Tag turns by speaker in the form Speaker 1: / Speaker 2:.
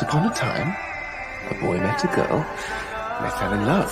Speaker 1: upon a time, a boy met a girl, and they fell in love.